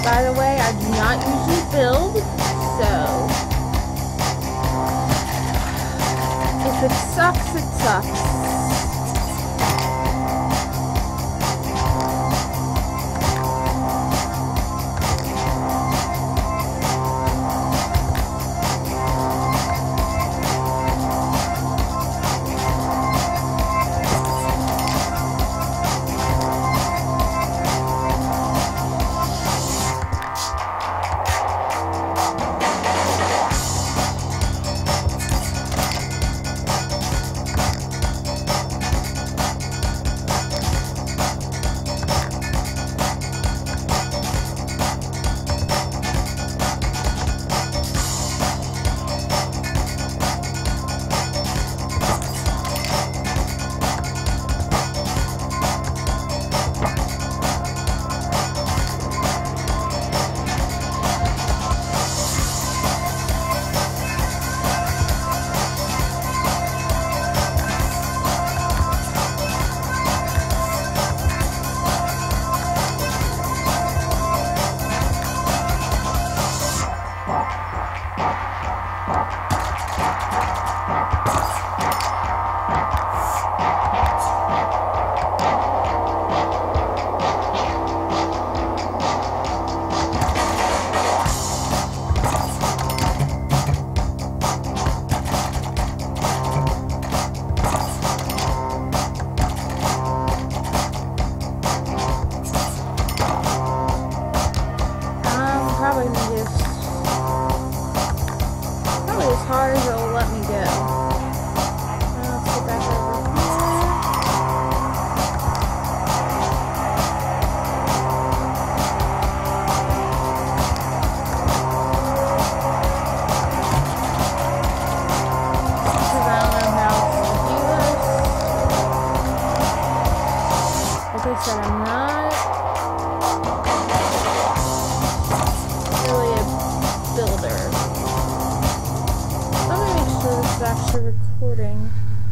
By the way, I do not usually build, so if it sucks, it sucks. Recording.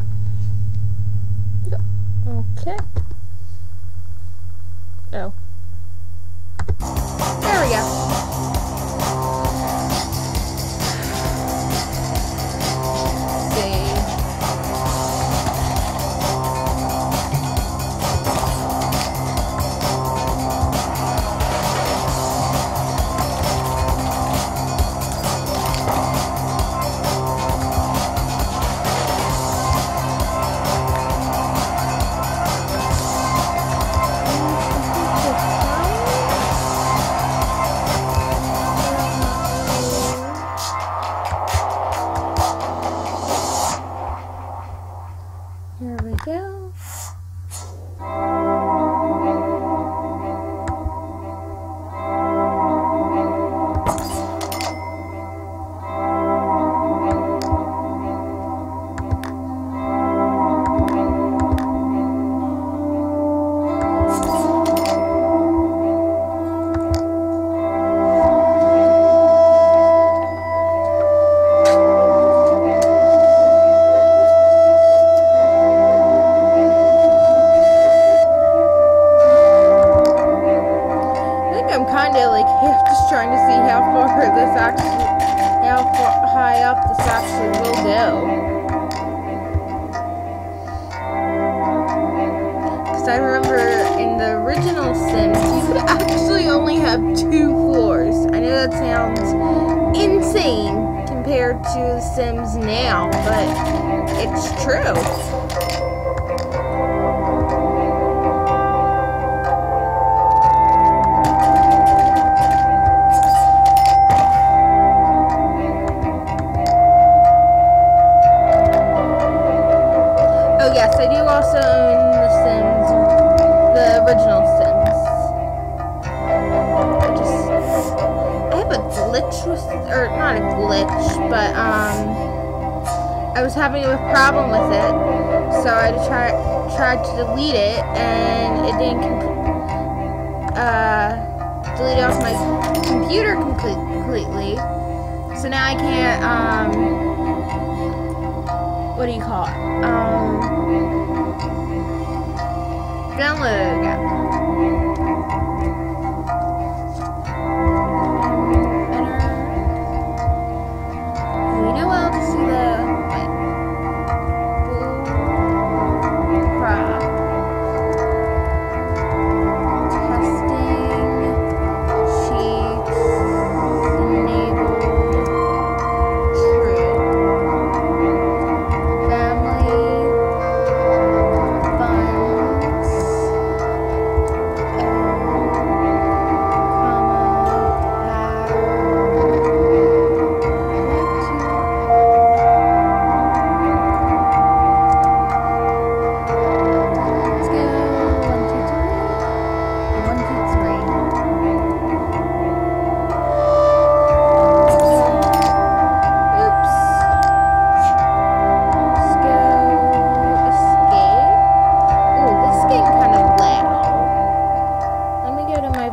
Okay. Oh. There we go. Here we go. Trying to see how high up this actually will go. Because I remember in the original Sims, you could actually only have 2 floors. I know that sounds insane compared to the Sims now, but it's true. Yes, I do also own the Sims, the original Sims. I have a glitch with, or not a glitch, but I was having a problem with it, so I tried to delete it, and it didn't delete it off my computer completely. So now I can't what do you call it? Download again.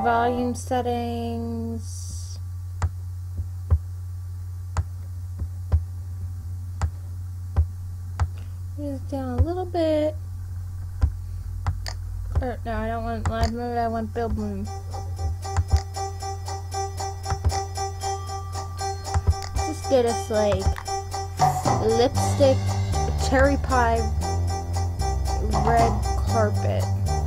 volume settings. Move it down a little bit. Or, no, I don't want live mode, I want build mode. Just get us like lipstick, cherry pie, red carpet.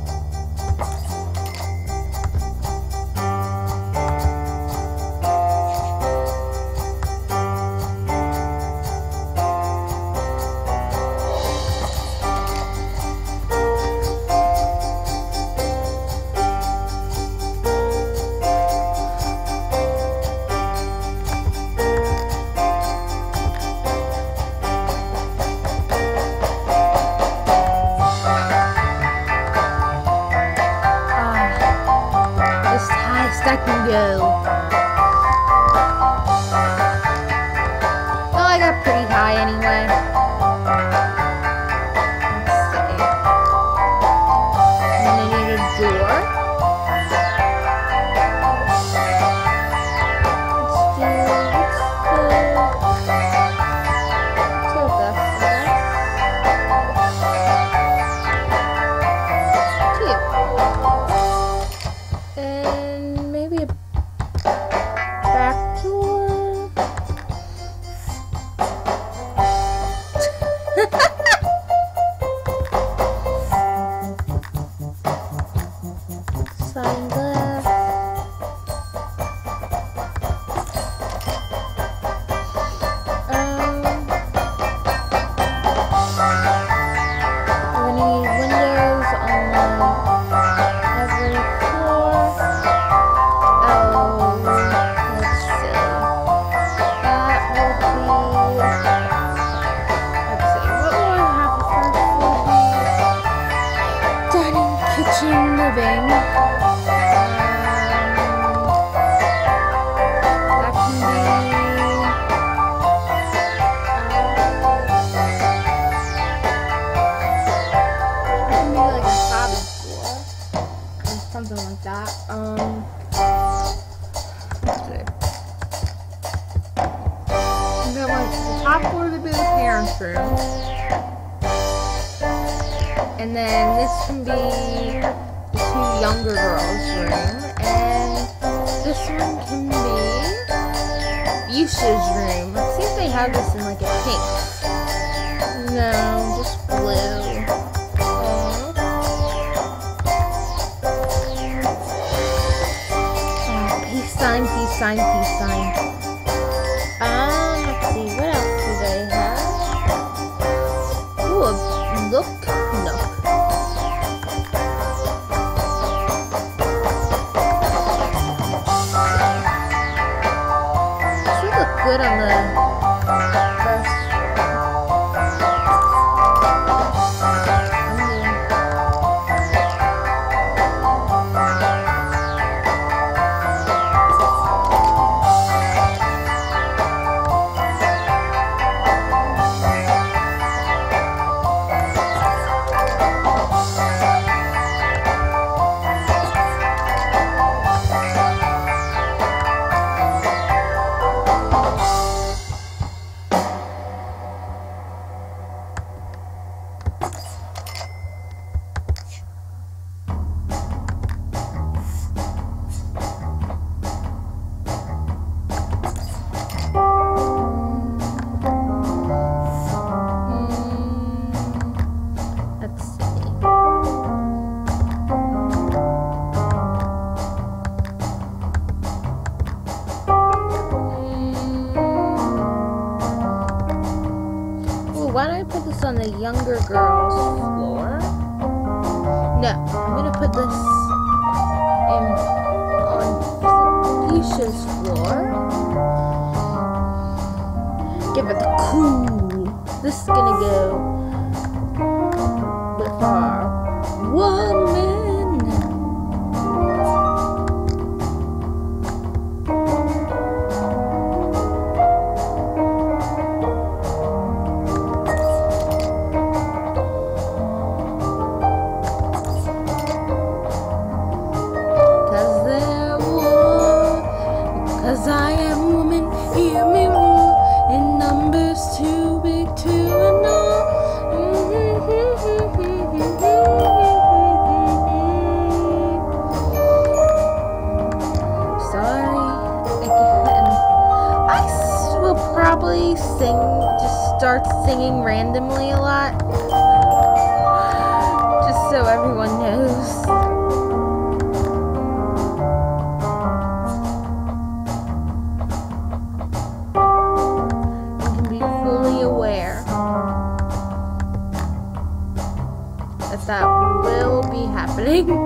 That can go. Well, I got pretty high anyway. Let's see. I'm gonna need a door. Something like that. Let's see. I'm gonna want the top floor to be the parents' room, and then this can be the two younger girls' room, and this one can be Yusha's room. Let's see if they have this in like a pink. No, just blue. Sign, peace sign, peace sign. Let's see, what else do they have? Ooh, a look nook. This would look good on the why don't I put this on the younger girls' floor? No, I'm gonna put this on Yusha's floor. Give it the cool. This is gonna go with our woman. Cause there actually just start singing randomly a lot. Just so everyone knows. You can be fully aware that will be happening.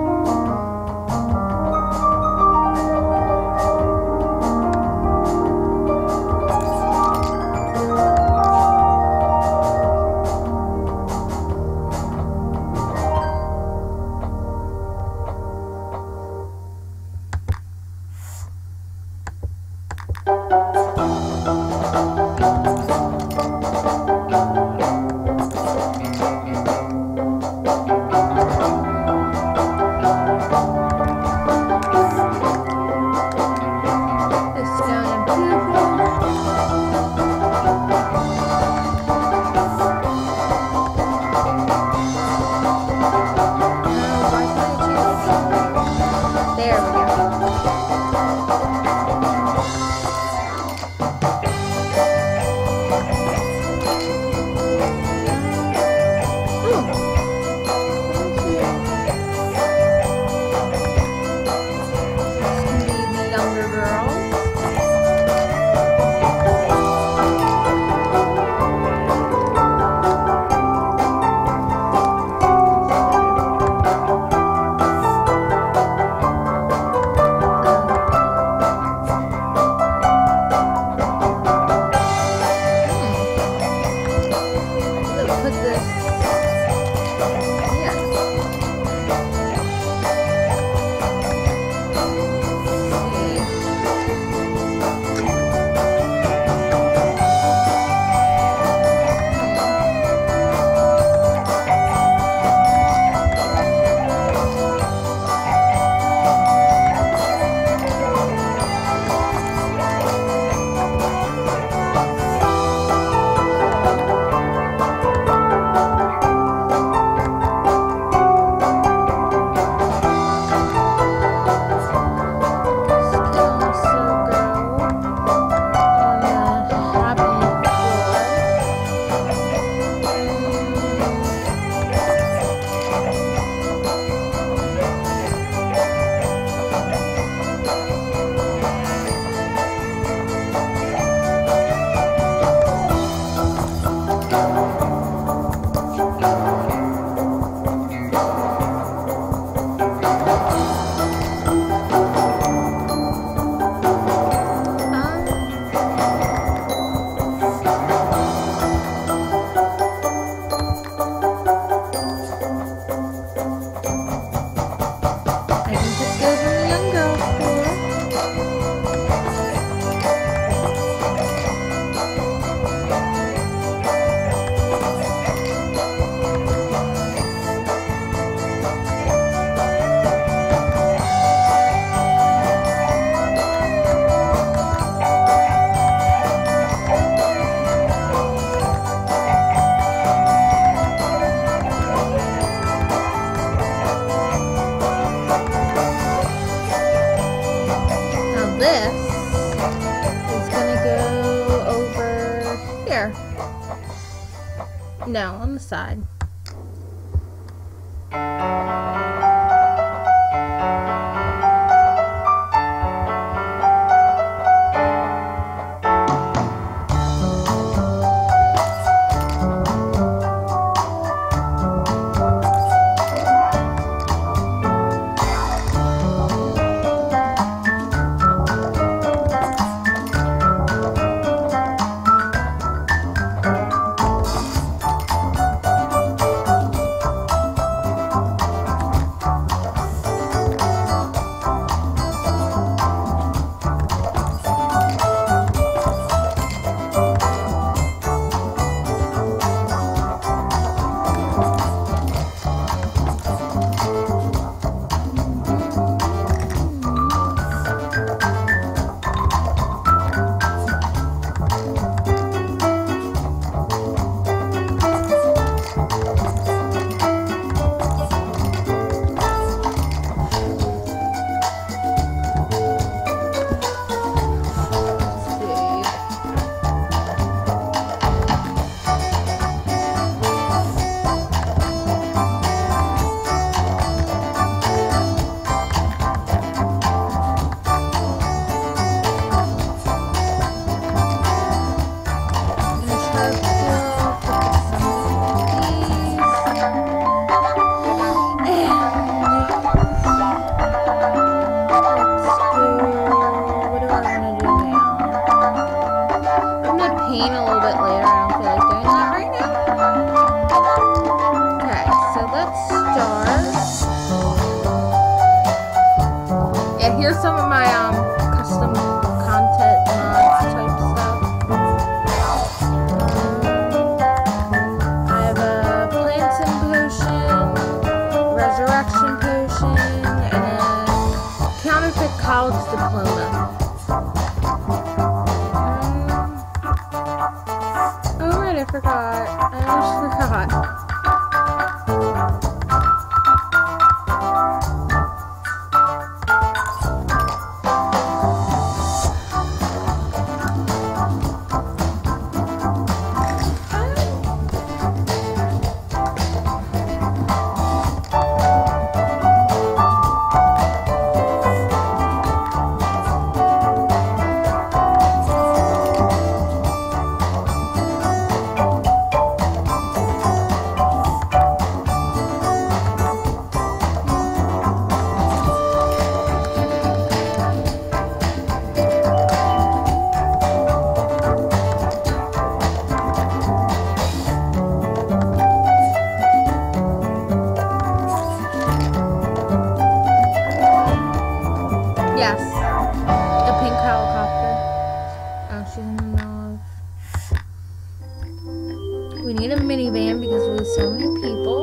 No, on the side. yeah, here's some of my custom content mods type stuff. I have a Plantain Potion, Resurrection Potion, and a Counterfeit College Diploma. Oh right, I forgot. I almost forgot. Yes, a pink helicopter. Oh, she's in the middle of... We need a minivan because we have so many people.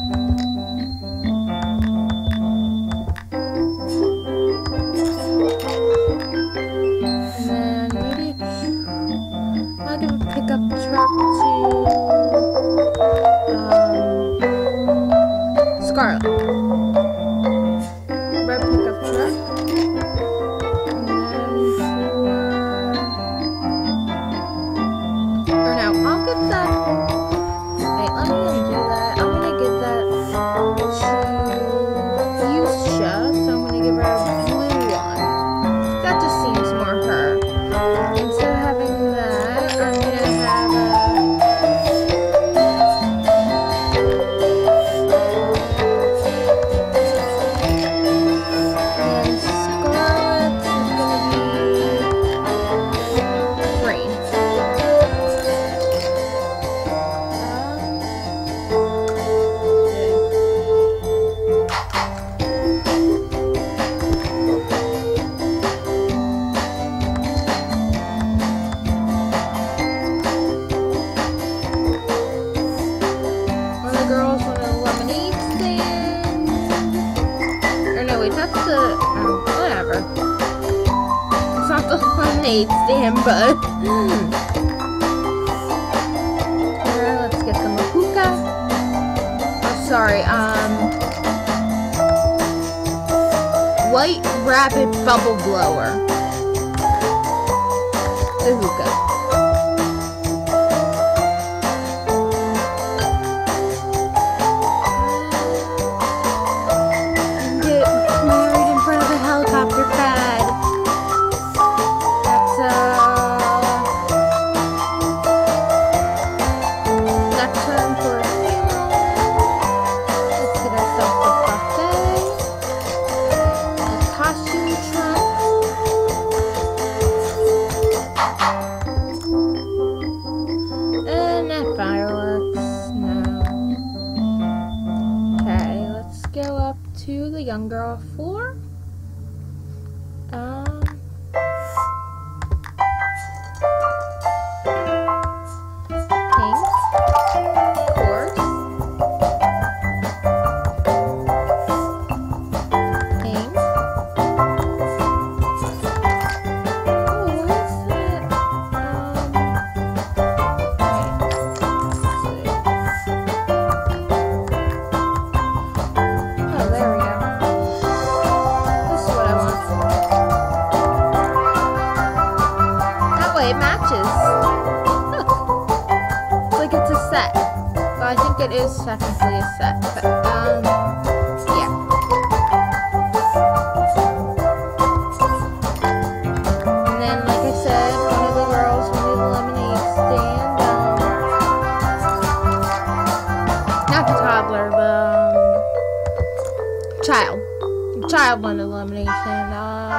And then maybe I'll give a pickup truck to Scarlet. Red pickup truck. I'll give that. Wait, let me undo that. I'm gonna give that to Fuchsia, so I'm gonna give her a blue one. That just seems more her. Instead of having that, I'm gonna have and Scarlet's is gonna be green. Whatever. It's not the lemonade stand, but alright, let's get the Mahuka. Oh, sorry, White Rabbit Bubble Blower. The hookah. Helicopter pad. That's time for a funeral. Let's get ourselves a buffet. A costume truck. And that fireworks. No. Okay, let's go up to the young girl floor. Pink, of course. Pink. Oh, what is that? Oh, there we go. This is what I want. That way it matches. Look. It's like it's a set. Well, I think it is technically a set, but, yeah. And then, like I said, one of the girls wanted the lemonade stand, not the toddler, the, child. The child wanted the lemonade stand,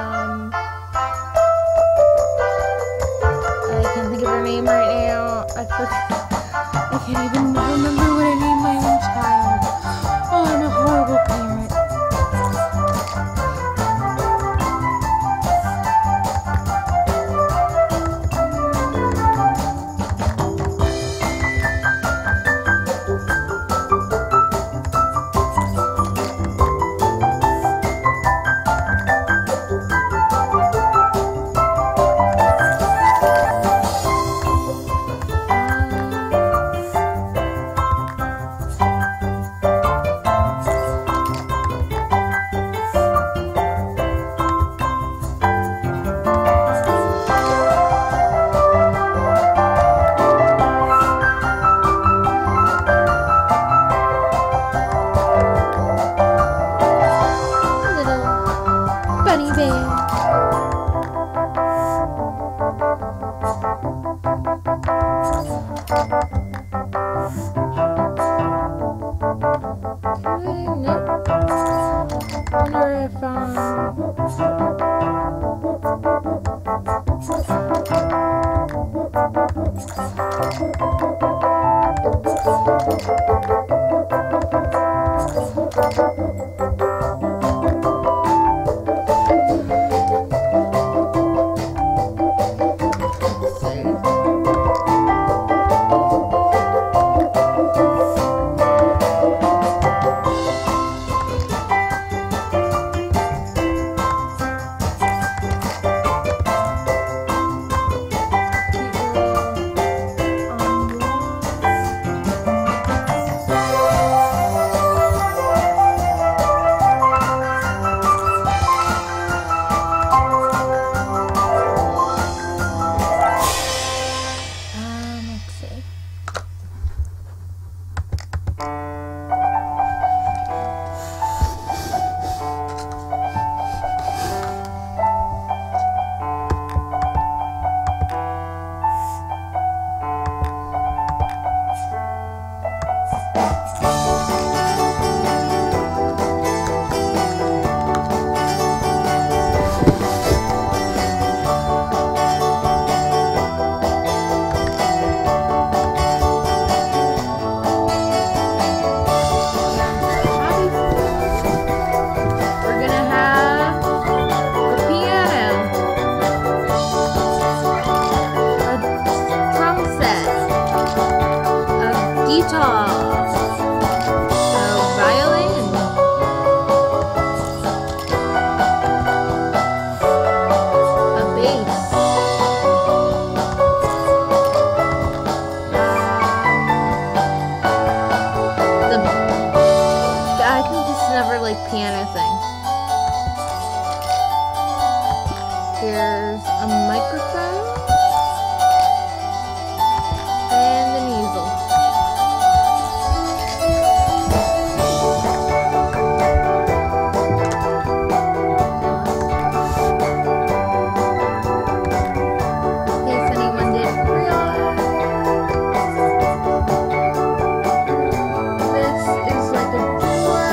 I can't think of her name right now. I can't even remember what I named my own child. Oh, I'm a horrible parent. bunny bear. Nope. Wonder if piano thing. There's a microphone and an easel. In case anyone didn't realize, this is like a door.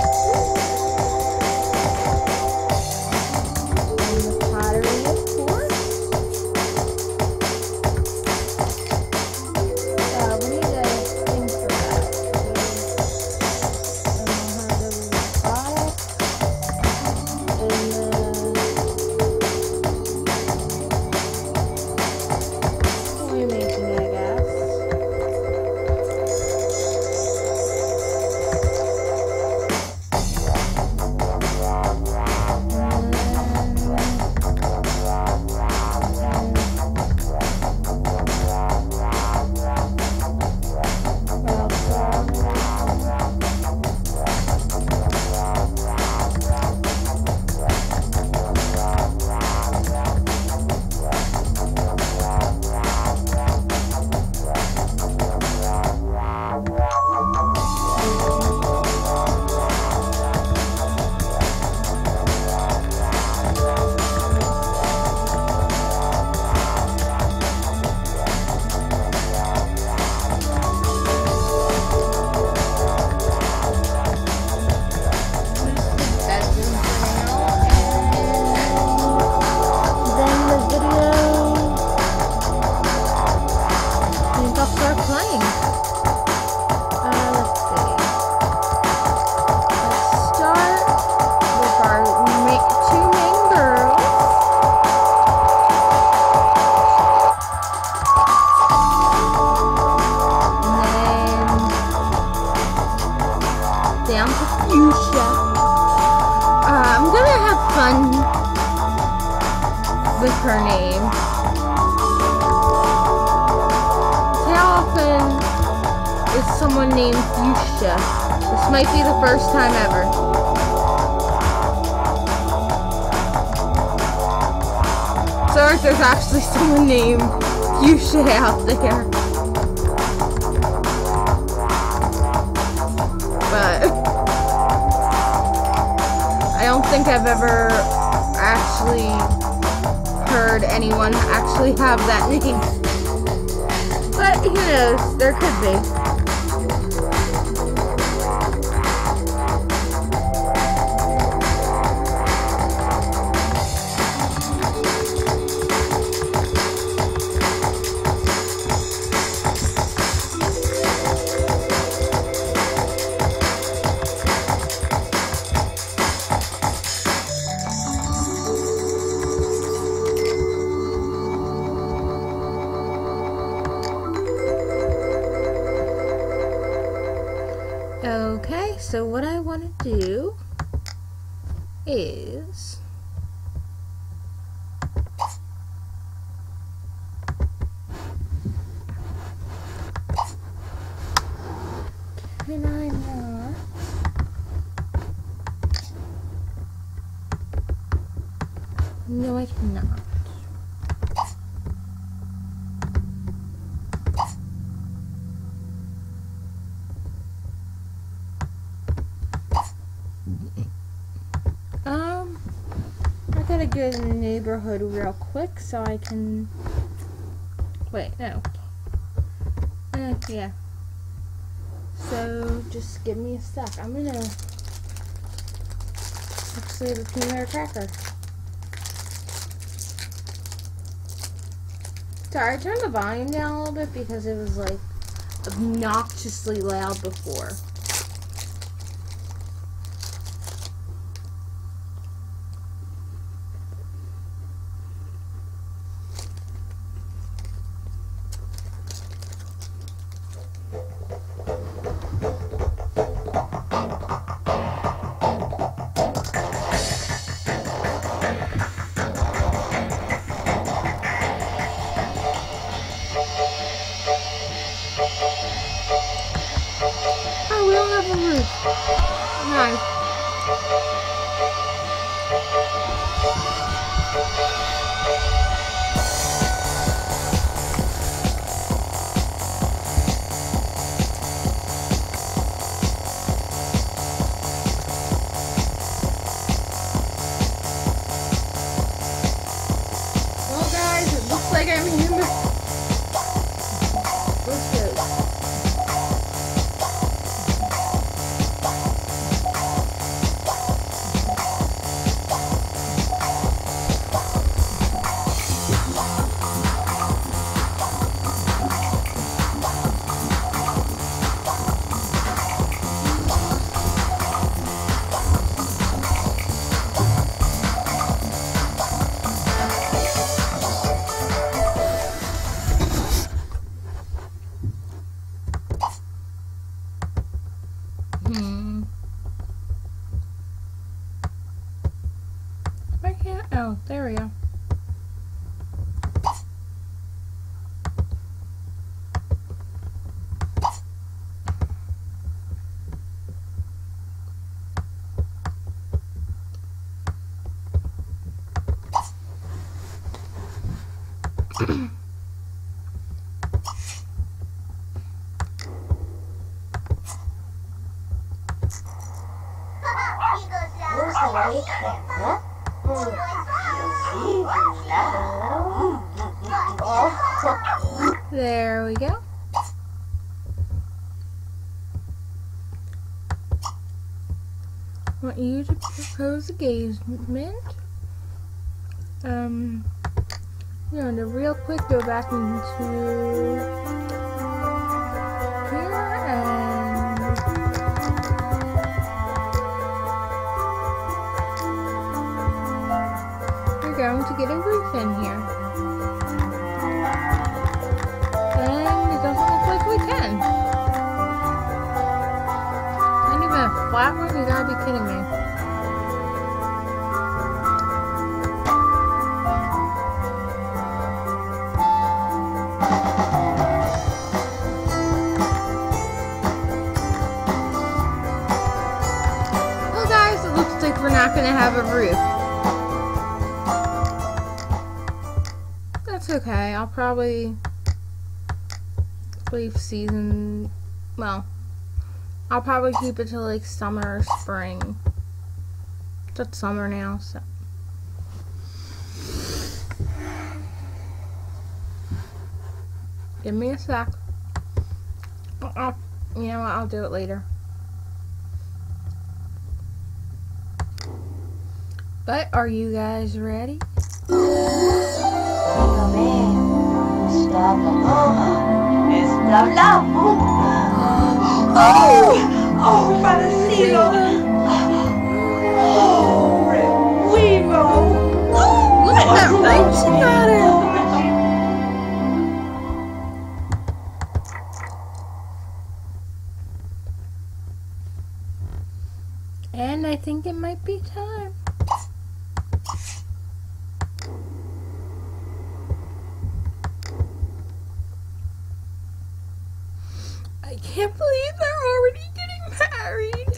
Pottery, of course. her name. How often is someone named Fuchsia? This might be the first time ever. Sorry if there's actually someone named Fuchsia out there. But I don't think I've ever actually heard anyone actually have that name. But who knows, there could be. Okay, so what I want to do is can I not? No, I cannot. I gotta go in the neighborhood real quick so I can. Wait, no. Yeah. So just give me a sec. I'm gonna actually have a peanut butter cracker. Sorry, I turned the volume down a little bit because it was like obnoxiously loud before. Oh, we don't have a roof. Nice. Well, guys, it looks like I'm in the... Let's go. I can't. Oh, there we go. There we go. I want you to propose engagement. You know, to real quick go back into here and we're going to get a roof in here. And it doesn't look like we can. Not even a flat one? You gotta be kidding me. looks like we're not gonna have a roof. That's okay. I'll probably leave season. Well, I'll probably keep it till like summer or spring. It's summer now, so. Give me a sec. You know what? I'll do it later. But are you guys ready? Oh, Francino! Oh, Revivo! Look at that right she got her! And I think it might be time. I can't believe they're already getting married.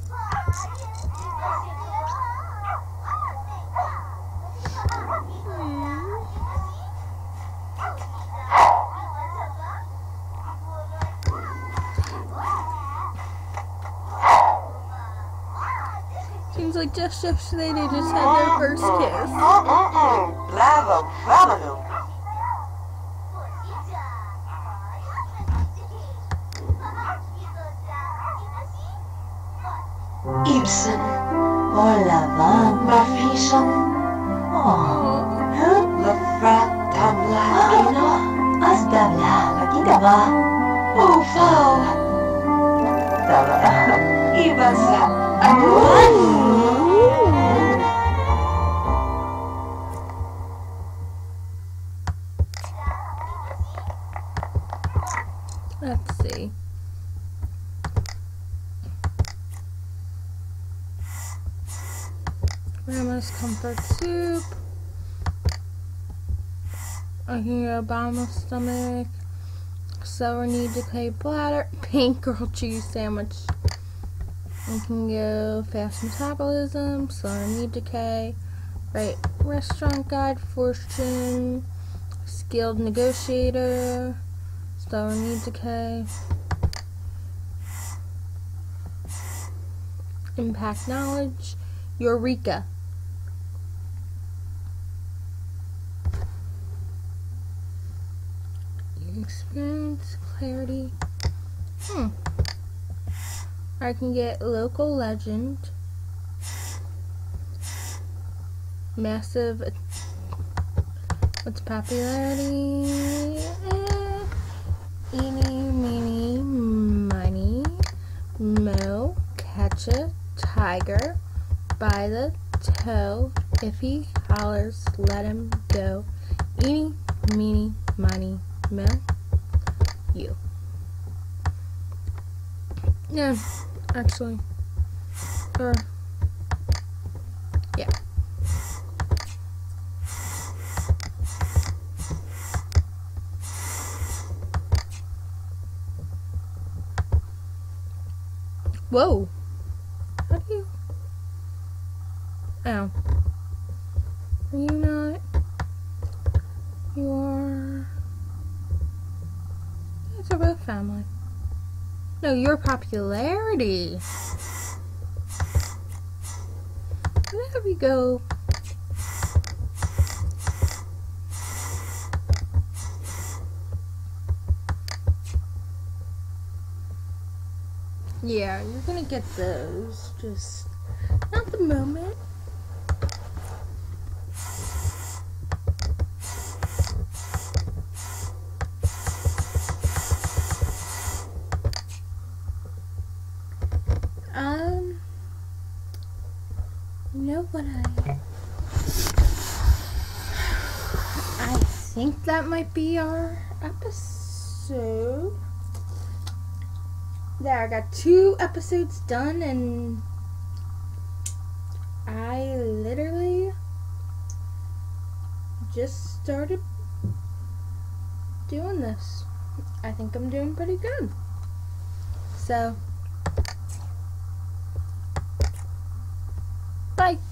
Seems like just yesterday they just had their first kiss. Bravo, bravo. Ibsen, hola van Marfisham. Oh, la fratamla ino, asdavla vakidava. Oh, fau. Dava, ibasa, aduan. Let's see. Grandma's comfort soup. I can go bottom stomach. Celery need decay bladder. Pink grilled cheese sandwich. I can go fast metabolism. Celery need decay. Right restaurant guide. Fortune. Skilled negotiator. Celery need decay. Impact knowledge. Eureka. Experience, clarity. I can get local legend. Massive. What's popularity? Eeny, meeny, miny, mo, catcha, tiger. By the toe, if he hollers, let him go. Eeny, meeny, miny, mo, you. Yeah, actually. Or, yeah. Whoa. How do you... Oh. Are you not? You are... It's a real family. No, your popularity. There we go. Yeah, you're gonna get those. Just not the moment. You know what I think that might be our episode. There, I got 2 episodes done, and I literally just started doing this. I think I'm doing pretty good. So, Bye.